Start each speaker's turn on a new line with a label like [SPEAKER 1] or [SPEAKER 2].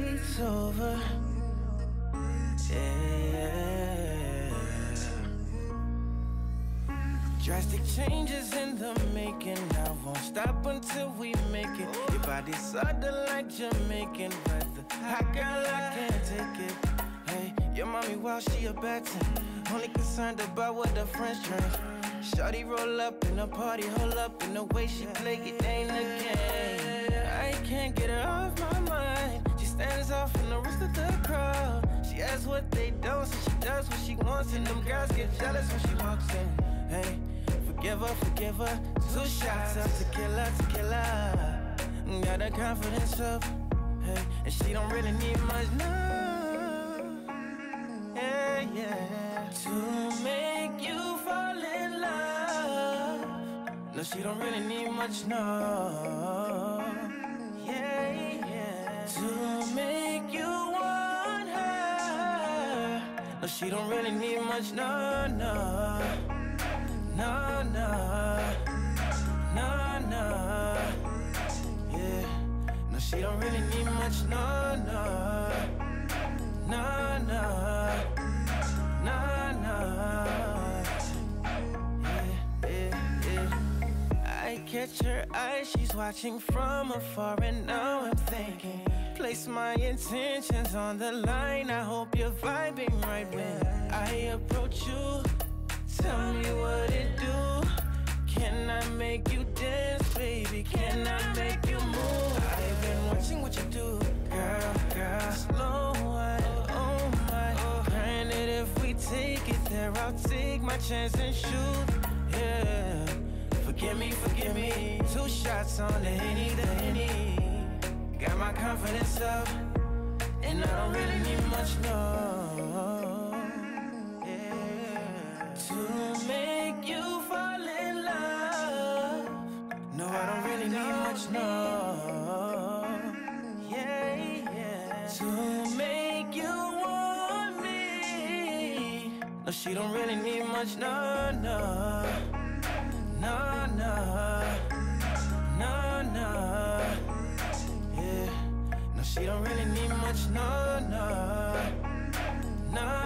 [SPEAKER 1] night's over. Yeah. Drastic changes in the making. I won't stop until we make it. Your body's sudden like Jamaican weather. Hot girl, I can't take it. Hey, your mommy, while she a bad thing, only concerned about what the friends drink. Shawty roll up in a party, hold up in the way she play it ain't a game. I can't get her off my mind. She stands out from the rest of the crowd. She asks what they don't, so she does what she wants, and them girls get jealous when she walks in. Hey, forgive her. 2 shots of tequila. Got her confidence up, hey, and she don't really need much, no. Yeah. To make you fall in love. No, she don't really need much, no. Yeah. To make you want her. No, she don't really need much, no. Yeah. No, she don't really need much, no. I catch her eye, she's watching from afar, and now I'm thinking, place my intentions on the line. I hope you're vibing right when I approach you. Tell me what it do. Can I make you dance, baby? Can I make you move? I've been watching what you do, girl. Slow wine, oh my. Granted, if we take it there, I'll take my chance and shoot. Yeah, forgive me. 2 shots on the Henny. Got my confidence up, and I don't really need much, no. To make you fall in love. No, I don't really need much, no. Yeah. To make you want me. No, she don't really need much, no. Yeah. No, she don't really need much, no.